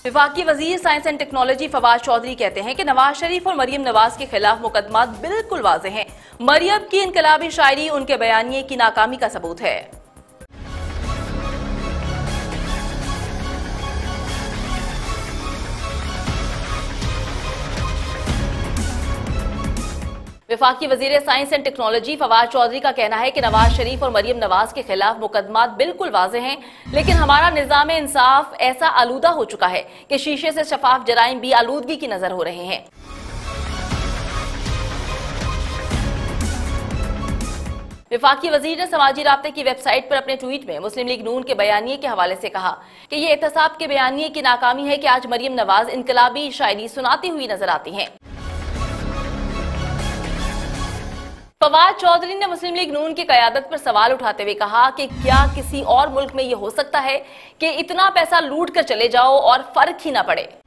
वफाकी वजीर science and technology Fawad Chaudhry कहते हैं कि नवाज शरीफ और मरियम नवाज के खिलाफ मुकदमा बिल्कुल वाज़ेह हैं। मरियम की इनकलाबी शायरी उनके बयानिए की नाकामी का सबूत है। वफाकी वजीर science and technology Fawad Chaudhry का कहना है कि नवाज शरीफ और मरियम नवाज के खिलाफ मुकदमा बिल्कुल वाज़ेह हैं, लेकिन हमारा निज़ाम इंसाफ ऐसा आलूदा हो चुका है कि शीशे से शफाफ जराइम भी आलूदगी की नजर हो रहे हैं। वफाकी वजीर ने समाजी राब्ते की वेबसाइट पर अपने ट्वीट में मुस्लिम लीग नून के बयानिए के हवाले से कहा कि ये एहतसाब के बयानिए की नाकामी है कि आज मरियम नवाज इनकलाबी शायरी सुनाती हुई नजर आती हैं। फवाद चौधरी ने मुस्लिम लीग नून की कयादत पर सवाल उठाते हुए कहा कि क्या किसी और मुल्क में यह हो सकता है कि इतना पैसा लूट कर चले जाओ और फर्क ही ना पड़े।